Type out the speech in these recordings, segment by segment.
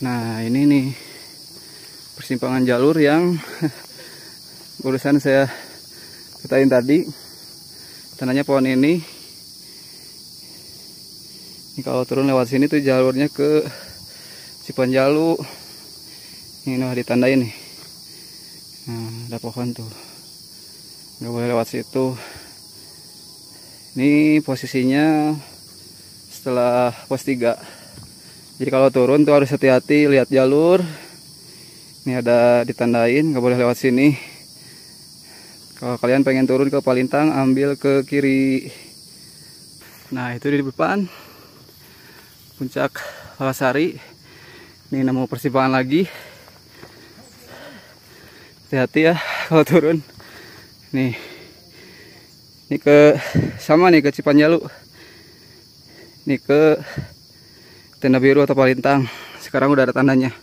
Nah, ini nih persimpangan jalur yang barusan saya katain tadi. Tandanya pohon ini. Ini kalau turun lewat sini tuh jalurnya ke Cipanjalu. Ini udah ditandain nih. Nah, ada pohon tuh. Nggak boleh lewat situ. Ini posisinya setelah pos 3. Jadi kalau turun tuh harus hati-hati, lihat jalur. Ini ada ditandain, nggak boleh lewat sini. Kalau kalian pengen turun ke Palintang, ambil ke kiri. Nah, itu di depan puncak Palasari. Ini nemu persimpangan lagi. Hati-hati ya kalau turun. Nih, ini ke sama nih ke Cipanjalu. Ini ke Tenda Biru atau Palintang. Sekarang udah ada tandanya.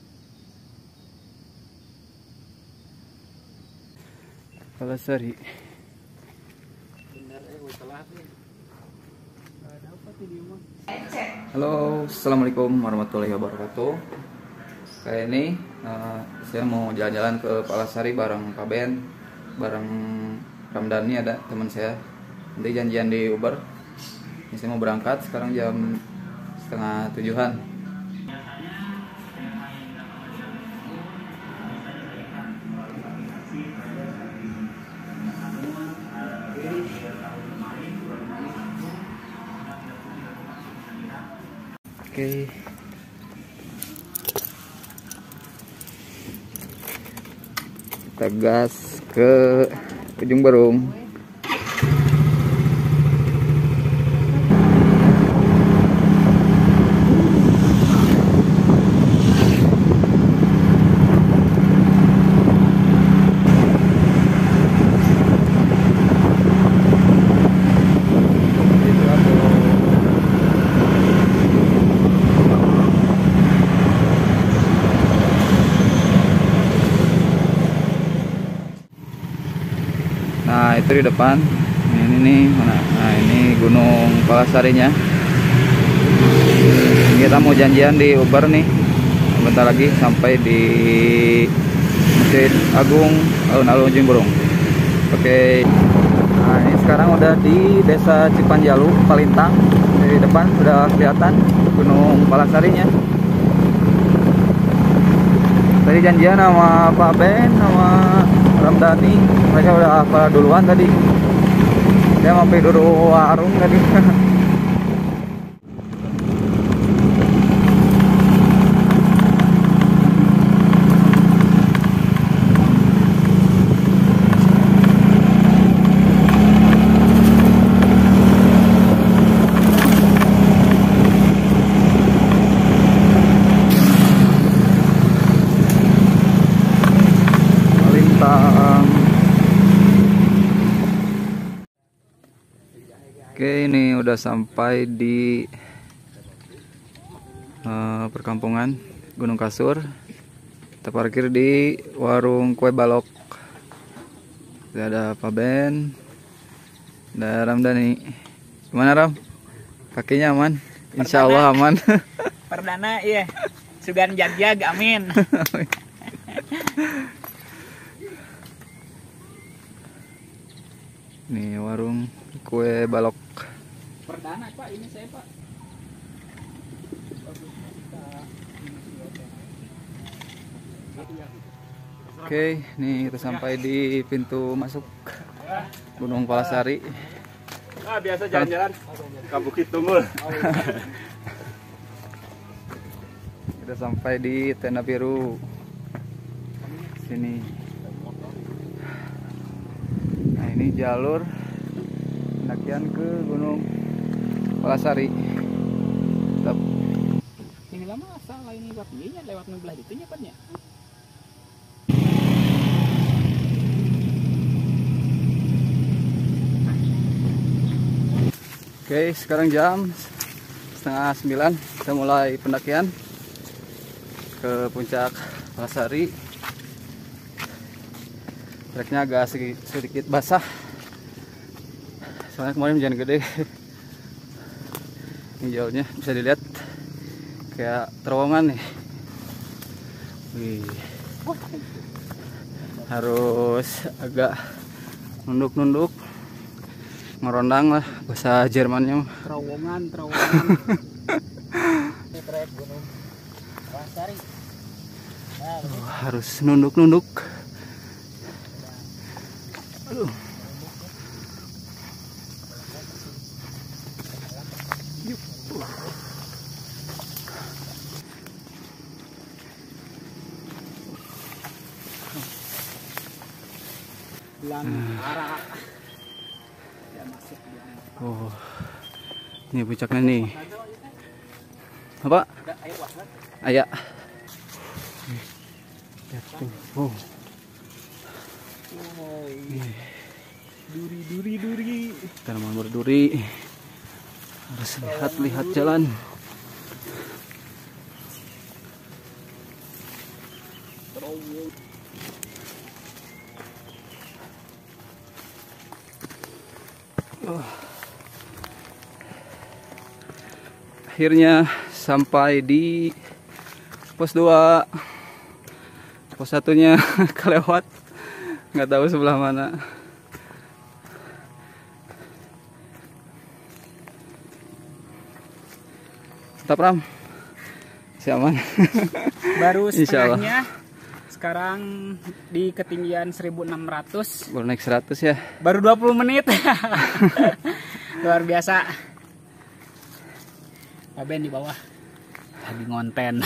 Palasari. Halo, assalamualaikum warahmatullahi wabarakatuh. Kayak ini saya mau jalan-jalan ke Palasari bareng Pak Ben, bareng Ramdhani, ada teman saya. Nanti janjian di Uber. Ini saya mau berangkat sekarang jam 6:30-an. Oke. Kita gas ke Ujung Berung. Nah, itu di depan. Ini nih mana? Nah, ini Gunung Palasarinya. Kita mau janjian di Uber nih. Bentar lagi sampai di Masjid Agung Alun-Alun Ujung Berung. Oke. Nah, ini sekarang udah di Desa Cipanjalu, Palintang. Di depan sudah kelihatan Gunung Palasarinya. Tadi janjian sama Pak Ben sama Ramdhani, mereka udah apa duluan tadi. Dia mampir dulu warung tadi. Oke, ini udah sampai di perkampungan Gunung Kasur. Kita parkir di warung kue balok. Ada Pak Ben, ada Ramdhani. Gimana Ram? Kakinya aman? Insya Allah aman. Perdana iya. Sugan jag-jag, amin. Nih warung kue balok. Perdana Pak, ini saya Pak. Oke, nih kita sampai di pintu masuk Gunung Palasari. Biasa jalan-jalan ke Bukit Tunggul. Kita sampai di Tenda Biru. Sini. Nah, ini jalur pendakian ke Gunung Palasari. Tetap. Ini lama asal ini waktunya lewat belah itu nya Pak nya. Oke, sekarang jam 8:30. Kita mulai pendakian ke puncak Palasari. Treknya agak sedikit basah, soalnya kemarin hujan gede. Ini jalurnya bisa dilihat kayak terowongan nih. Wih. Harus agak nunduk-nunduk, ngerondang lah bahasa Jermannya. Terowongan. Trek Gunung Palasari. Harus nunduk-nunduk. Aduh. Bilang arah. Ya masuk bilang. Oh. Ini puncaknya nih. Apa? Ada air wasat. Ayak. Lihat tuh. Oh. Duri. Tanaman berduri. Harus lihat jalan. Akhirnya sampai di pos 2. Pos satunya kelewat, nggak tahu sebelah mana. Tetap Ram, si aman. Baru Insya Allah. setengahnya. Sekarang di ketinggian 1600. Baru naik 100 ya. Baru 20 menit. Luar biasa. Pak Ben di bawah lagi ngonten.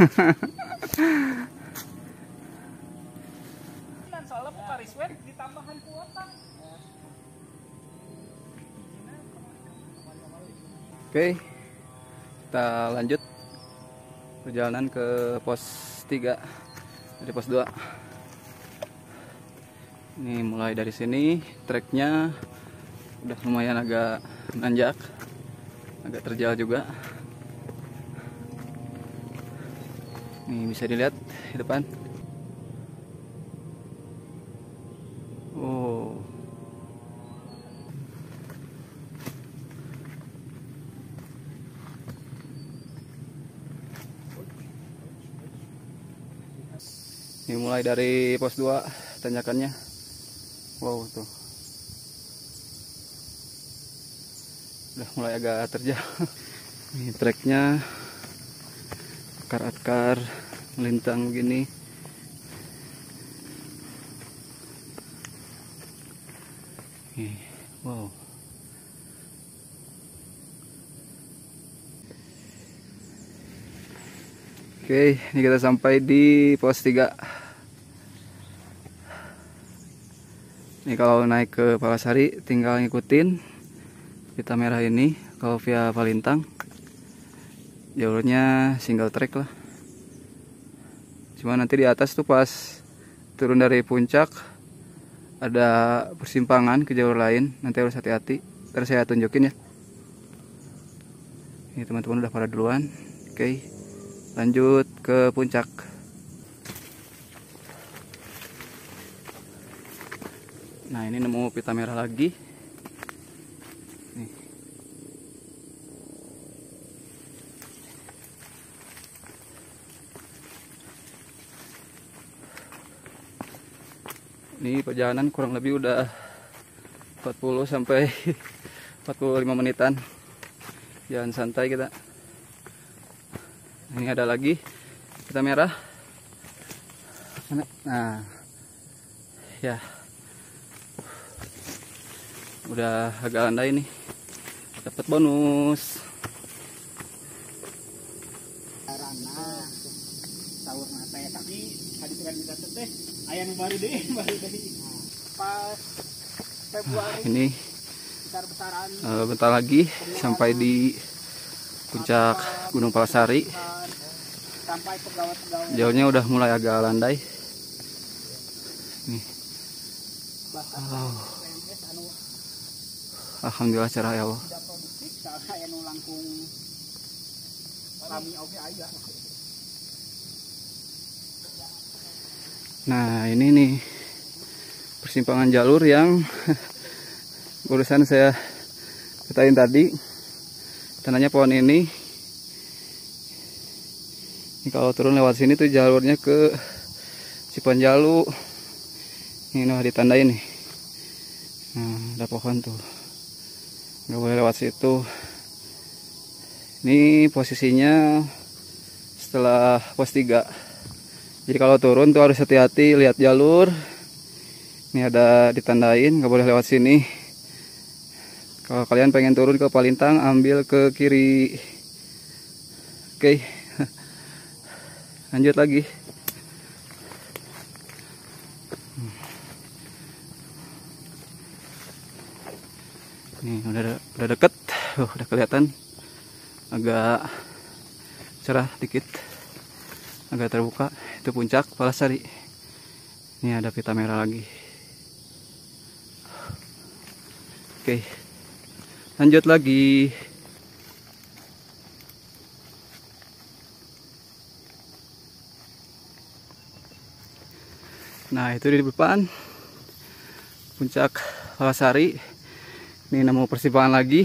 Oke, kita lanjut perjalanan ke pos 3 dari pos 2. Ini mulai dari sini, treknya udah lumayan agak nanjak, agak terjal juga. Nih bisa dilihat di depan. Oh. Ini mulai dari pos 2 tanjakannya. Wow tuh. Udah mulai agak terjal. Ini treknya akar-akar melintang begini. Wow. Oke, ini kita sampai di pos 3. Ini kalau naik ke Palasari tinggal ngikutin pita merah ini. Kalau via Palintang jalurnya single track lah. Cuma nanti di atas tuh pas turun dari puncak ada persimpangan ke jalur lain, nanti harus hati-hati. Ntar saya tunjukin ya. Ini teman-teman udah pada duluan. Oke, lanjut ke puncak. Nah, ini nemu pita merah lagi. Nih. Ini perjalanan kurang lebih udah 40 sampai 45 menitan. Jalan santai kita. Ini ada lagi pita merah. Nah, ya. Udah agak landai nih. Dapat bonus. Karena sahur nate tapi hadiran kita teh aya nu baru deh. Pas Februari Ini besar-besaran bentar lagi sampai di puncak Gunung Palasari. sampai pegawai-pegawai Jauhnya udah mulai agak landai. Nih. Wow. anu Alhamdulillah cerah ya Allah. tidak produktif soalnya aya nu langkung kami oke aja. Nah, ini nih persimpangan jalur yang barusan saya katain tadi. Tandanya pohon ini Ini kalau turun lewat sini tuh jalurnya ke Cipanjalu. Ini udah ditandain nih. Nah, ada pohon tuh. Nggak boleh lewat situ. Ini posisinya setelah pos 3. Jadi kalau turun tuh harus hati-hati, lihat jalur. Ini ada ditandain, nggak boleh lewat sini. Kalau kalian pengen turun ke Palintang, ambil ke kiri. Oke. Lanjut lagi. Nih udah deket, udah kelihatan, agak cerah dikit, agak terbuka. Itu puncak Palasari. Ini ada pita merah lagi. Oke, lanjut lagi. Nah, itu di depan puncak Palasari. Ini nemu persimpangan lagi.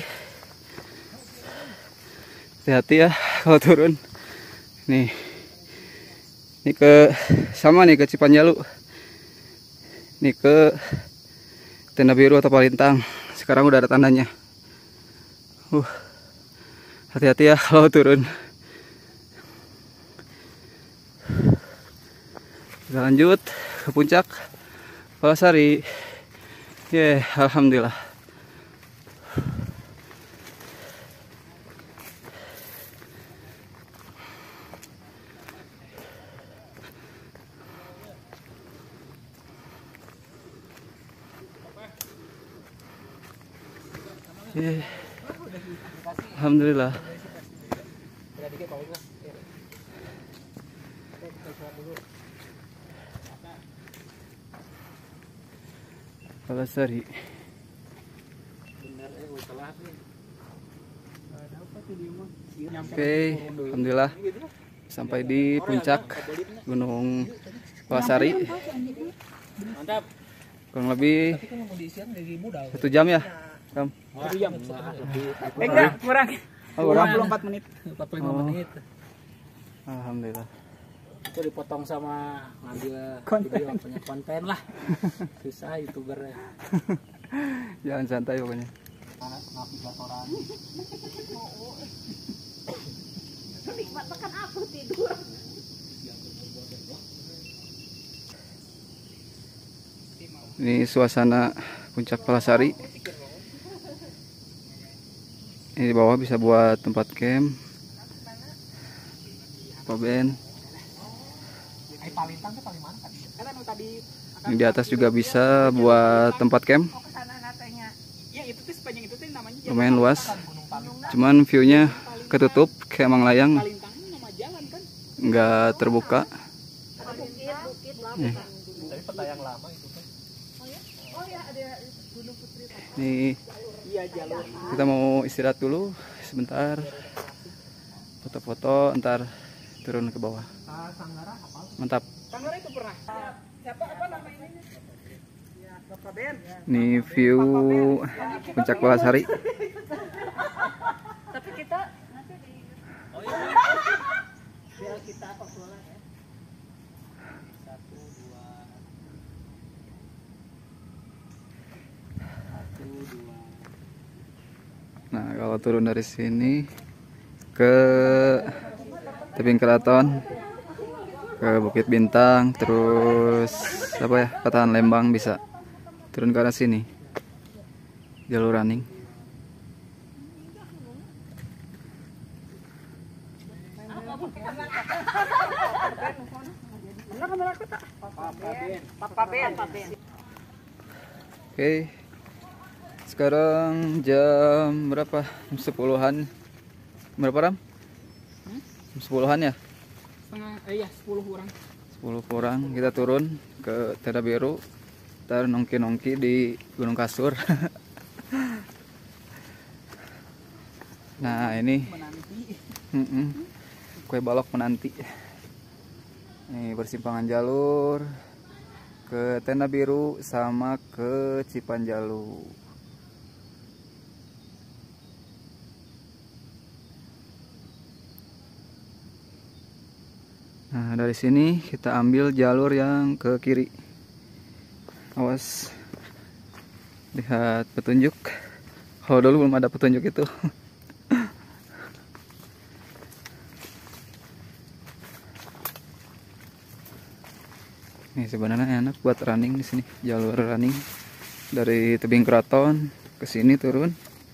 Hati-hati ya kalau turun. Nih, ini ke sama nih ke Cipanjalu. Ini ke Tenda Biru atau Palintang. Sekarang udah ada tandanya. Hati-hati ya kalau turun. Kita lanjut ke puncak Palasari. Alhamdulillah. Alhamdulillah. Palasari. Oke, alhamdulillah sampai di puncak Gunung Palasari. Kurang lebih 1 jam ya, Kam? 1 jam. Enggak, kurang. Kurang 44 menit. 45 menit. Alhamdulillah. Itu dipotong sama ngambil video punya konten lah. Susah YouTuber ya. Jangan santai pokoknya. Navigatoran. Nikmat makan aku tidur. Ini suasana puncak Palasari. Ini di bawah bisa buat tempat camp, paben. Ini di atas juga bisa buat tempat camp. Lumayan luas. Cuman view-nya ketutup kayak Manglayang, nggak terbuka. Nih, kita mau istirahat dulu sebentar, foto-foto, ntar turun ke bawah. Mantap. Nih view puncak Palasari. Tapi kita nanti di biar kita fotolan ya. Nah, kalau turun dari sini ke Tebing Keraton, ke Bukit Bintang, terus apa ya, Patahan Lembang, bisa turun ke arah sini, jalur running. Oke, sekarang jam berapa? Jam 10-an. Berapa, Ram? Jam 10-an ya? Iya, 10 kurang. 10 kurang. Kita turun ke Tenda Biru. Ntar nongki-nongki di Gunung Kasur. Nah, ini kue balok menanti. Ini persimpangan jalur ke Tenda Biru sama ke Cipanjalu. Nah, dari sini kita ambil jalur yang ke kiri. Awas, lihat petunjuk. Oh, dulu belum ada petunjuk itu. Nih sebenarnya enak buat running di sini, jalur running dari tebing keraton ke sini turun.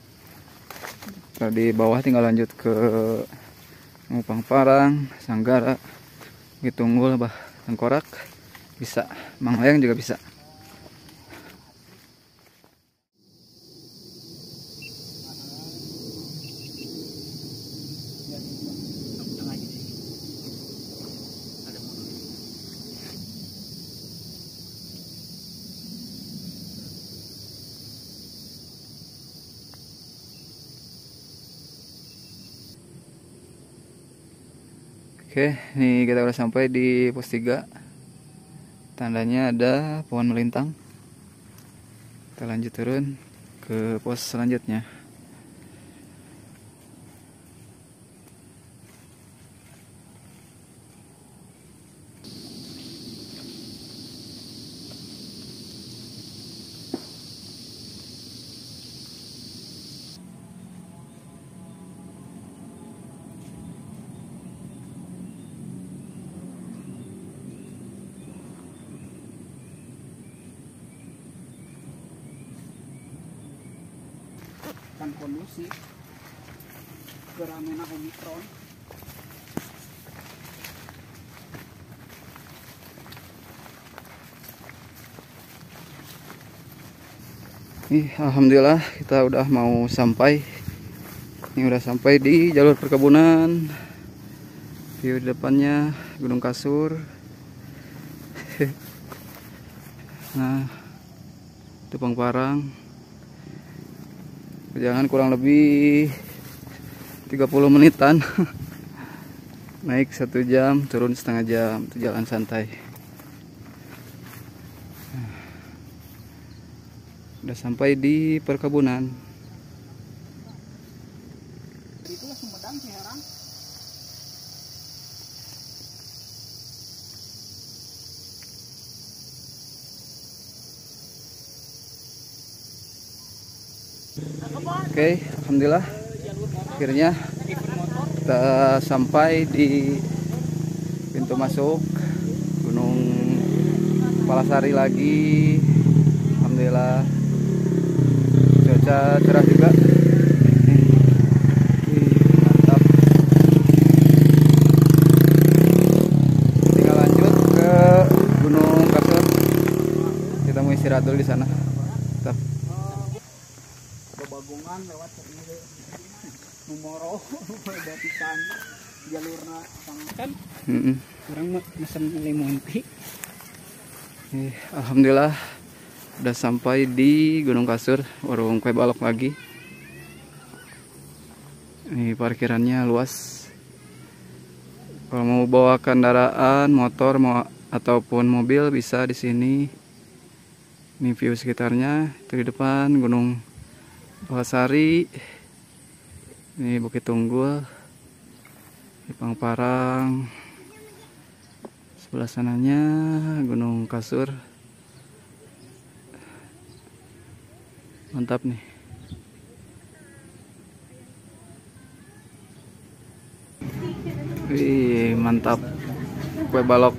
Di bawah tinggal lanjut ke Mupang Parang, Sanggara, Gitunggul, Tengkorak, bisa, Manglayang juga bisa. Oke, nih kita udah sampai di pos 3. Tandanya ada pohon melintang. Kita lanjut turun ke pos selanjutnya. Kan kondusif keramaian Omikron. Alhamdulillah kita udah mau sampai. Ini udah sampai di jalur perkebunan. View di depannya Gunung Kasur. Nah, Tupang Parang. Perjalanan kurang lebih 30 menitan. Naik 1 jam, turun setengah jam. Itu jalan santai. Udah sampai di perkebunan. Itulah Sumedang Ciherang. Oke, alhamdulillah akhirnya kita sampai di pintu masuk Gunung Palasari lagi. Alhamdulillah cuaca cerah juga. Mantap. Tinggal lanjut ke Gunung Kasur. Kita mau istirahat dulu di sana. Mantap. Bagungan lewat ke Numoro batikan jalurna kan orang mesen limon teh. Alhamdulillah udah sampai di Gunung Kasur, warung kue balok lagi. Ini parkirannya luas. Kalau mau bawa kendaraan, motor ataupun mobil bisa di sini. Ini view sekitarnya. Itu di depan Gunung Palasari. Ini Bukit Tunggul, Mupang Parang. Sebelah sananya Gunung Kasur. Mantap nih. Wih, mantap. Kue balok.